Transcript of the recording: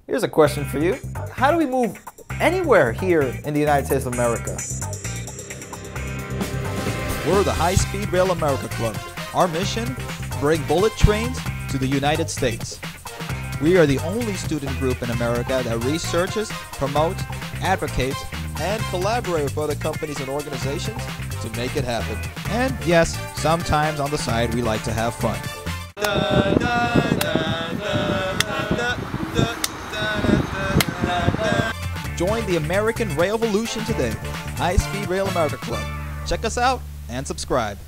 Here's a question for you. How do we move anywhere here in the United States of America? We're the High Speed Rail America Club. Our mission? Bring bullet trains to the United States. We are the only student group in America that researches, promotes, advocates, and collaborates with other companies and organizations to make it happen. And yes, sometimes on the side we like to have fun. Join the American Rail-volution today. High Speed Rail America Club. Check us out and subscribe.